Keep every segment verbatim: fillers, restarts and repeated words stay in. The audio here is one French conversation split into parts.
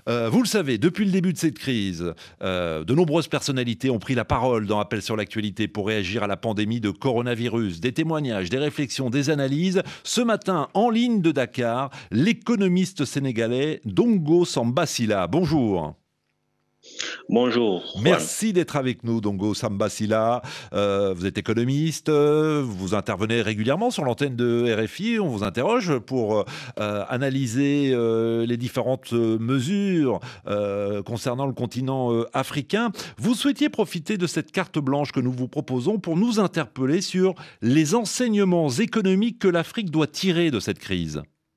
Euh, vous le savez, depuis le début de cette crise, euh, de nombreuses personnalités ont pris la parole dans Appel sur l'actualité pour réagir à la pandémie de coronavirus. Des témoignages, des réflexions, des analyses. Ce matin, en ligne de Dakar, l'économiste sénégalais Dongo Samba Sylla. Bonjour. Bonjour, Juan. Merci d'être avec nous, Dongo Samba Sylla. Euh, vous êtes économiste, euh, vous intervenez régulièrement sur l'antenne de R F I. On vous interroge pour euh, analyser euh, les différentes mesures euh, concernant le continent euh, africain. Vous souhaitiez profiter de cette carte blanche que nous vous proposons pour nous interpeller sur les enseignements économiques que l'Afrique doit tirer de cette crise.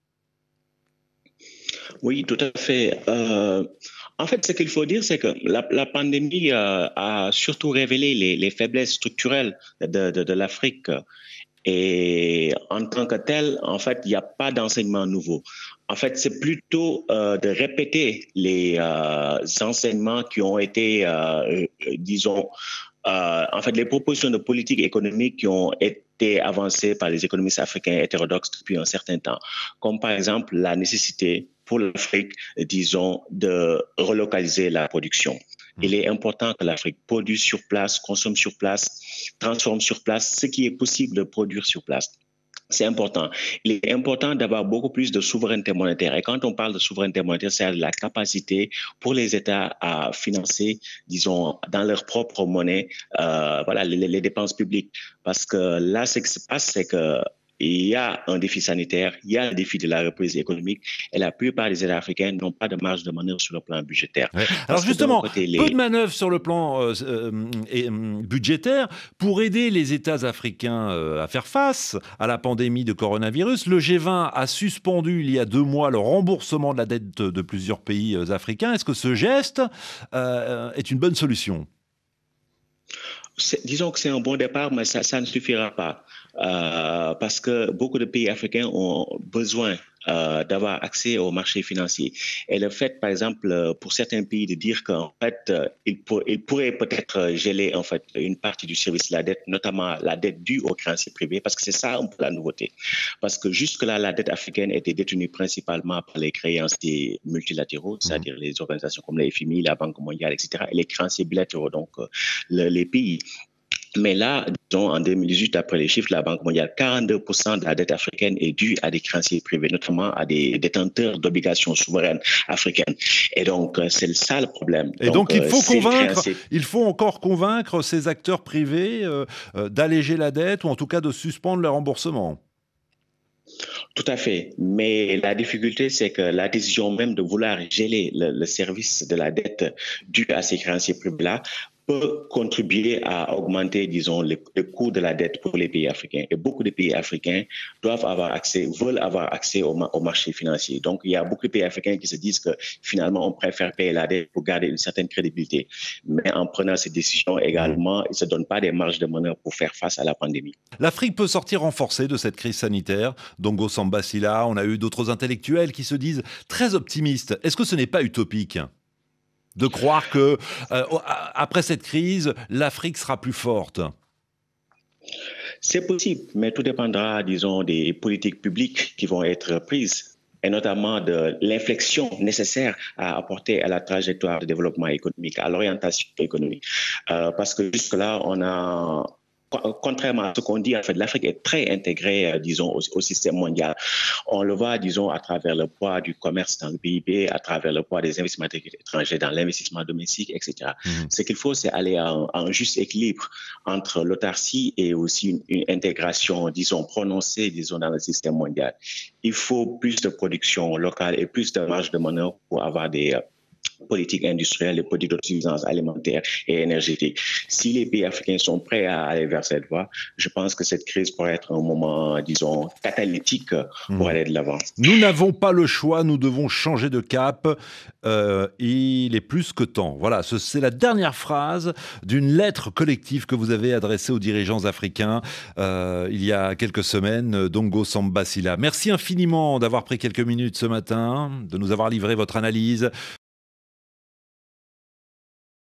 Oui, tout à fait. Euh, en fait, ce qu'il faut dire, c'est que la, la pandémie euh, a surtout révélé les, les faiblesses structurelles de, de, de l'Afrique. Et en tant que tel, en fait, il n'y a pas d'enseignement nouveau. En fait, c'est plutôt euh, de répéter les euh, enseignements qui ont été, euh, disons, euh, en fait, les propositions de politique économique qui ont été avancées par les économistes africains hétérodoxes depuis un certain temps, comme par exemple la nécessité pour l'Afrique, disons, de relocaliser la production. Il est important que l'Afrique produise sur place, consomme sur place, transforme sur place ce qui est possible de produire sur place. C'est important. Il est important d'avoir beaucoup plus de souveraineté monétaire. Et quand on parle de souveraineté monétaire, c'est la capacité pour les États à financer, disons, dans leur propre monnaie, euh, voilà, les, les dépenses publiques. Parce que là, ce qui se passe, c'est que il y a un défi sanitaire, il y a un défi de la reprise économique et la plupart des États africains n'ont pas de marge de manœuvre sur le plan budgétaire. Ouais. Alors justement, côté, les... peu de manœuvres sur le plan euh, euh, budgétaire pour aider les États africains euh, à faire face à la pandémie de coronavirus. Le G vingt a suspendu il y a deux mois le remboursement de la dette de plusieurs pays africains. Est-ce que ce geste euh, est une bonne solution ? Disons que c'est un bon départ, mais ça, ça ne suffira pas. Euh, parce que beaucoup de pays africains ont besoin euh, d'avoir accès au marché financier. Et le fait, par exemple, pour certains pays de dire qu'en fait, euh, ils, pour, ils pourraient peut-être geler en fait une partie du service de la dette, notamment la dette due aux créanciers privés, parce que c'est ça un peu la nouveauté. Parce que jusque-là, la dette africaine était détenue principalement par les créanciers multilatéraux, c'est-à-dire les organisations comme la F M I, la Banque mondiale, et cetera, et les créanciers bilatéraux, donc euh, le, les pays. Mais là, disons, en deux mille dix-huit, après les chiffres de la Banque mondiale, quarante-deux pour cent de la dette africaine est due à des créanciers privés, notamment à des détenteurs d'obligations souveraines africaines. Et donc, c'est ça le problème. Et donc, donc il, faut convaincre, créanciers... il faut encore convaincre ces acteurs privés euh, euh, d'alléger la dette ou en tout cas de suspendre le remboursement. Tout à fait. Mais la difficulté, c'est que la décision même de vouloir geler le, le service de la dette due à ces créanciers privés-là peut contribuer à augmenter, disons, le, le coût de la dette pour les pays africains. Et beaucoup de pays africains doivent avoir accès, veulent avoir accès au, au marché financier. Donc, il y a beaucoup de pays africains qui se disent que finalement, on préfère payer la dette pour garder une certaine crédibilité. Mais en prenant ces décisions également, ils ne se donnent pas des marges de manœuvre pour faire face à la pandémie. L'Afrique peut sortir renforcée de cette crise sanitaire. Dongo Samba Sylla, on a eu d'autres intellectuels qui se disent très optimistes. Est-ce que ce n'est pas utopique de croire que euh, après cette crise, l'Afrique sera plus forte? C'est possible, mais tout dépendra, disons, des politiques publiques qui vont être prises, et notamment de l'inflexion nécessaire à apporter à la trajectoire de développement économique, à l'orientation économique. Euh, parce que jusque-là, on a... Contrairement à ce qu'on dit, en fait, l'Afrique est très intégrée, euh, disons, au, au système mondial. On le voit, disons, à travers le poids du commerce dans le P I B, à travers le poids des investissements étrangers dans l'investissement domestique, et cetera. Mmh. Ce qu'il faut, c'est aller à un, à un juste équilibre entre l'autarcie et aussi une, une intégration, disons, prononcée, disons, dans le système mondial. Il faut plus de production locale et plus de marge de manœuvre pour avoir des... Euh, politique industrielle, les politiques d'autosuffisance alimentaire et énergétique. Si les pays africains sont prêts à aller vers cette voie, je pense que cette crise pourrait être un moment, disons, catalytique pour mmh. aller de l'avant. Nous n'avons pas le choix, nous devons changer de cap. Euh, il est plus que temps. Voilà, c'est la dernière phrase d'une lettre collective que vous avez adressée aux dirigeants africains euh, il y a quelques semaines, Dongo Samba Sylla. Merci infiniment d'avoir pris quelques minutes ce matin, de nous avoir livré votre analyse.